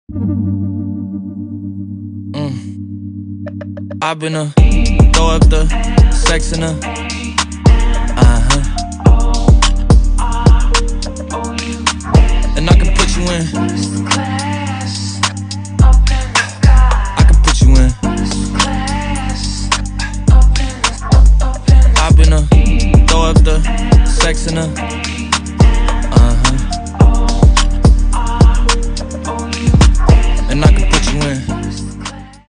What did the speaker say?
I've been throw up the sex in her. And I can put you in. I can put you in. I've been throw up the sex in her.